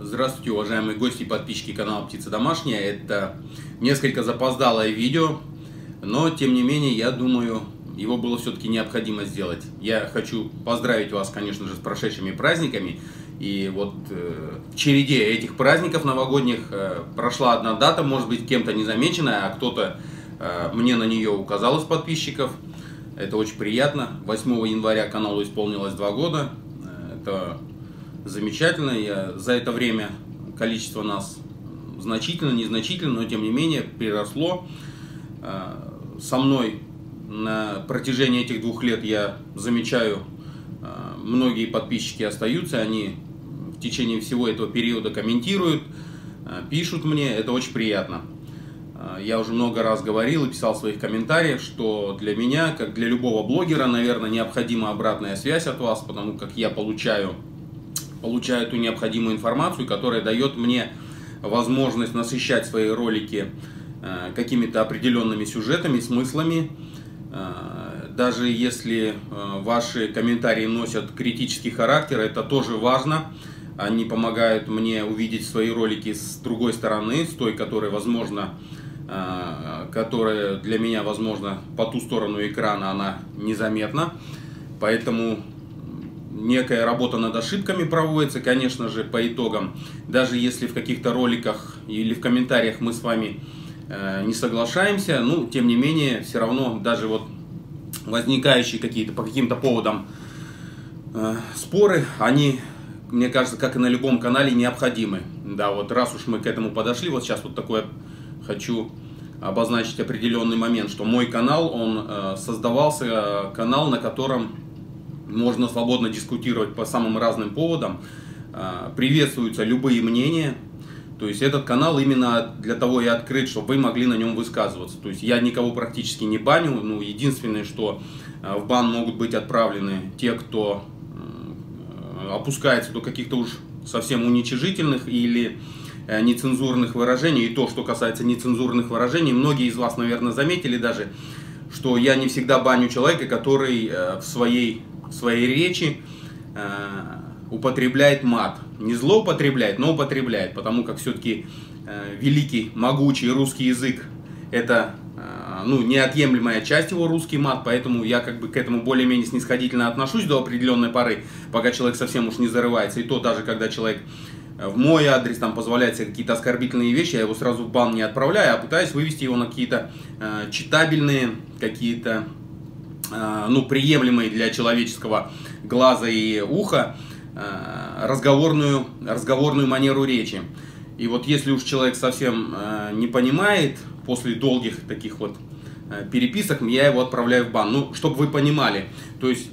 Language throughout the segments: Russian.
Здравствуйте, уважаемые гости и подписчики канала Птица Домашняя. Это несколько запоздалое видео, но тем не менее, я думаю, его было все-таки необходимо сделать. Я хочу поздравить вас, конечно же, с прошедшими праздниками. И вот в череде этих праздников новогодних прошла одна дата, может быть, кем-то незамеченная, а кто-то мне на нее указал из подписчиков. Это очень приятно. 8 января каналу исполнилось 2 года. Это замечательно. За это время количество нас значительно, незначительно, но тем не менее приросло. Со мной на протяжении этих 2 лет я замечаю, многие подписчики остаются, они в течение всего этого периода комментируют, пишут мне, это очень приятно. Я уже много раз говорил и писал в своих комментариях, что для меня, как для любого блогера, наверное, необходима обратная связь от вас, потому как я получаю ту необходимую информацию, которая дает мне возможность насыщать свои ролики какими-то определенными сюжетами, смыслами. Даже если ваши комментарии носят критический характер, это тоже важно. Они помогают мне увидеть свои ролики с другой стороны, с той, которая для меня, возможно, по ту сторону экрана она незаметна. Поэтому некая работа над ошибками проводится, конечно же, по итогам. Даже если в каких-то роликах или в комментариях мы с вами не соглашаемся, ну, тем не менее, все равно даже вот возникающие какие-то по каким-то поводам споры, они, мне кажется, как и на любом канале, необходимы. Да, вот раз уж мы к этому подошли, вот сейчас вот такое хочу обозначить определенный момент, что мой канал, он создавался, канал, на котором можно свободно дискутировать по самым разным поводам, приветствуются любые мнения. То есть этот канал именно для того и открыт, чтобы вы могли на нем высказываться. То есть я никого практически не баню. Ну, единственное, что в бан могут быть отправлены те, кто опускается до каких-то уж совсем уничижительных или нецензурных выражений. И то, что касается нецензурных выражений, многие из вас, наверное, заметили даже, что я не всегда баню человека, который в своей речи употребляет мат. Не злоупотребляет, но употребляет, потому как все-таки великий, могучий русский язык — это неотъемлемая часть его, русский мат, поэтому я как бы к этому более-менее снисходительно отношусь до определенной поры, пока человек совсем уж не зарывается. И то даже когда человек в мой адрес там позволяет себе какие-то оскорбительные вещи, я его сразу в бан не отправляю, а пытаюсь вывести его на какие-то читабельные, какие-то приемлемые для человеческого глаза и уха разговорную манеру речи. И вот если уж человек совсем не понимает, после долгих таких вот переписок я его отправляю в бан. Ну, чтобы вы понимали, то есть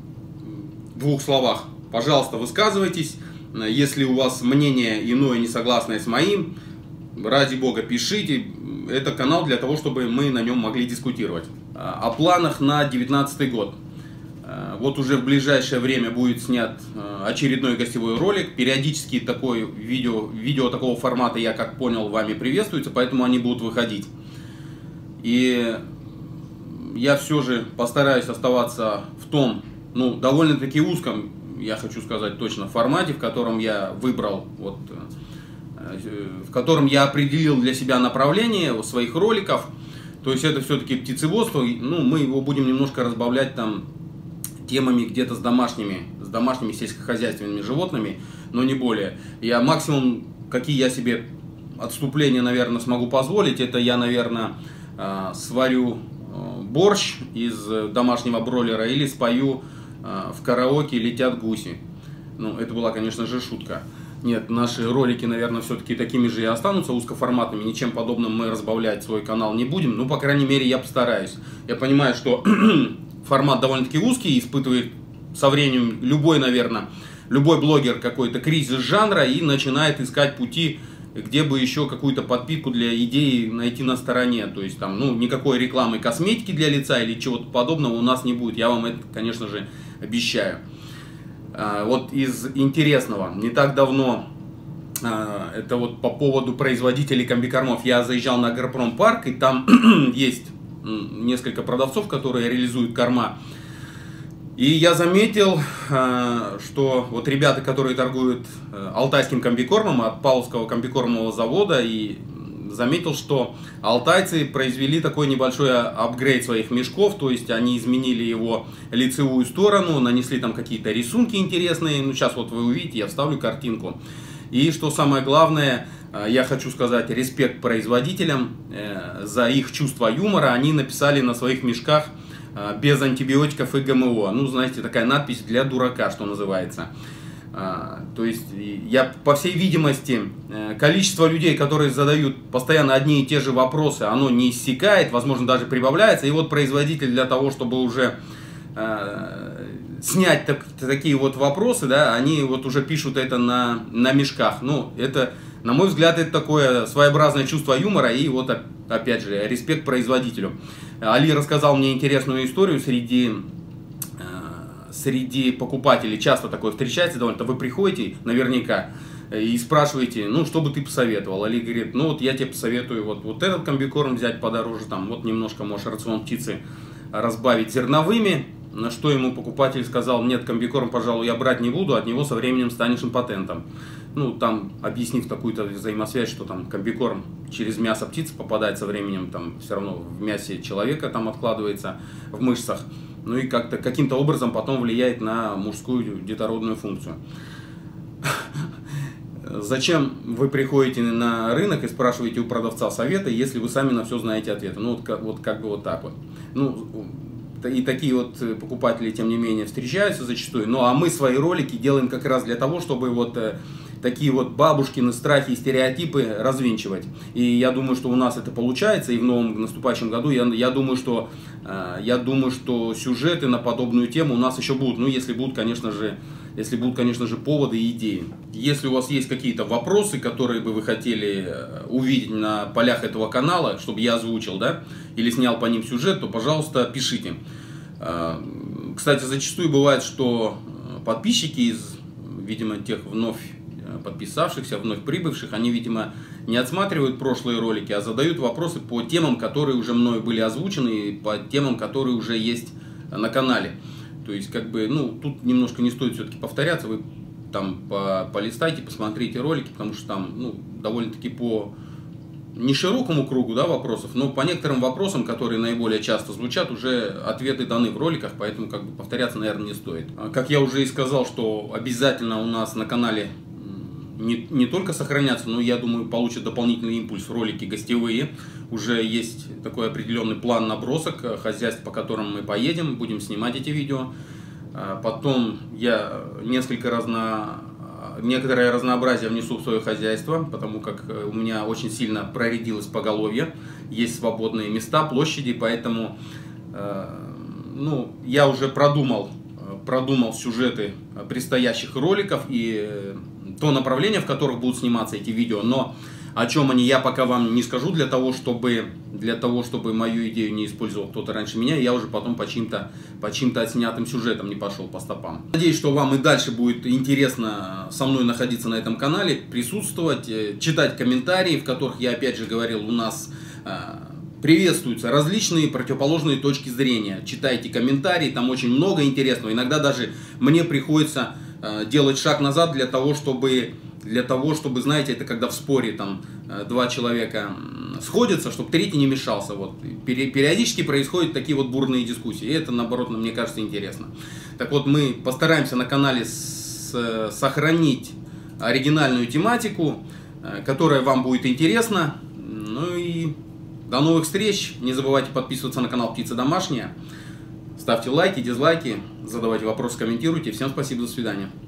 в 2 словах, пожалуйста, высказывайтесь. Если у вас мнение иное, не согласное с моим, ради бога, пишите. Это канал для того, чтобы мы на нем могли дискутировать. О планах на 2019 год. Вот уже в ближайшее время будет снят очередной гостевой ролик. Периодически такое видео такого формата, я как понял, вами приветствуется, поэтому они будут выходить. И я все же постараюсь оставаться в том, довольно-таки узком, я хочу сказать точно, формате, в котором я выбрал, в котором я определил для себя направление своих роликов. То есть это все-таки птицеводство, мы его будем немножко разбавлять там темами где-то с домашними сельскохозяйственными животными, но не более. Я максимум, какие я себе отступления, наверное, смогу позволить, это я, наверное, сварю борщ из домашнего бройлера или спою в караоке «Летят гуси». Это была, конечно же, шутка. Нет, наши ролики, наверное, все-таки такими же и останутся, узкоформатными. Ничем подобным мы разбавлять свой канал не будем. По крайней мере, я постараюсь. Я понимаю, что формат довольно-таки узкий, испытывает со временем любой блогер какой-то кризис жанра и начинает искать пути, где бы еще какую-то подпитку для идеи найти на стороне. То есть там, никакой рекламы косметики для лица или чего-то подобного у нас не будет. Я вам это, конечно же, обещаю. Вот из интересного, не так давно, это вот по поводу производителей комбикормов, я заезжал на Агропромпарк, и там есть несколько продавцов, которые реализуют корма И я заметил, что вот ребята, которые торгуют алтайским комбикормом от Павловского комбикормового завода, и заметил, что алтайцы произвели такой небольшой апгрейд своих мешков, то есть они изменили его лицевую сторону, нанесли там какие-то рисунки интересные, ну сейчас вот вы увидите, я вставлю картинку. И что самое главное, я хочу сказать респект производителям за их чувство юмора, они написали на своих мешках без антибиотиков и ГМО, ну знаете, такая надпись для дурака, что называется. То есть, я, по всей видимости, количество людей, которые задают постоянно одни и те же вопросы, оно не иссякает, возможно, даже прибавляется. И вот производитель для того, чтобы уже снять такие вот вопросы, да, они вот уже пишут это на мешках. Ну, это, на мой взгляд, это такое своеобразное чувство юмора и вот, опять же, респект производителю. Али рассказал мне интересную историю среди покупателей часто такое встречается, довольно-то вы приходите наверняка и спрашиваете, ну, что бы ты посоветовал? Али говорит, ну, вот я тебе посоветую вот этот комбикорм взять подороже, там, вот немножко можешь рацион птицы разбавить зерновыми, на что ему покупатель сказал, нет, комбикорм, пожалуй, я брать не буду, от него со временем станешь импотентом. Ну, там, объяснив такую-то взаимосвязь, что там комбикорм через мясо птицы попадает со временем, там, все равно в мясе человека там откладывается, в мышцах. Ну и как-то каким-то образом потом влияет на мужскую детородную функцию. Зачем вы приходите на рынок и спрашиваете у продавца совета, если вы сами на все знаете ответы? Ну вот как бы вот так вот. Ну, и такие вот покупатели, тем не менее, встречаются зачастую. Ну а мы свои ролики делаем как раз для того, чтобы вот такие вот бабушкины страхи и стереотипы развенчивать. И я думаю, что у нас это получается, и в новом наступающем году я думаю, что сюжеты на подобную тему у нас еще будут. Ну, если будут, конечно же, поводы и идеи. Если у вас есть какие-то вопросы, которые бы вы хотели увидеть на полях этого канала, чтобы я озвучил, да, или снял по ним сюжет, то, пожалуйста, пишите. Кстати, зачастую бывает, что подписчики из, видимо, тех вновь подписавшихся, вновь прибывших, они, видимо, не отсматривают прошлые ролики, а задают вопросы по темам, которые уже мною были озвучены, и по темам, которые уже есть на канале. То есть, как бы, ну, тут немножко не стоит все-таки повторяться, вы там полистайте, посмотрите ролики, потому что там, ну, довольно-таки по не широкому кругу, да, вопросов, но по некоторым вопросам, которые наиболее часто звучат, уже ответы даны в роликах, поэтому, как бы, повторяться, наверное, не стоит. Как я уже и сказал, что обязательно у нас на канале не только сохранятся, но, я думаю, получат дополнительный импульс ролики гостевые. Уже есть такой определенный план набросок хозяйств, по которым мы поедем, будем снимать эти видео. Потом я некоторое разнообразие внесу в свое хозяйство, потому как у меня очень сильно проредилось поголовье, есть свободные места, площади, поэтому ну, я уже продумал сюжеты предстоящих роликов и то направление, в которых будут сниматься эти видео, но о чем они, я пока вам не скажу, для того, чтобы мою идею не использовал кто-то раньше меня, я уже потом по чьим-то отснятым сюжетам не пошел по стопам. Надеюсь, что вам и дальше будет интересно со мной находиться на этом канале, присутствовать, читать комментарии, в которых, я опять же говорил, у нас приветствуются различные противоположные точки зрения. Читайте комментарии, там очень много интересного. Иногда даже мне приходится делать шаг назад для того, чтобы, знаете, это когда в споре там два человека сходятся, чтобы третий не мешался. Вот. Периодически происходят такие вот бурные дискуссии. И это, наоборот, мне кажется, интересно. Так вот, мы постараемся на канале сохранить оригинальную тематику, которая вам будет интересна. Ну и до новых встреч. Не забывайте подписываться на канал Птица Домашняя. Ставьте лайки, дизлайки, задавайте вопросы, комментируйте. Всем спасибо, до свидания.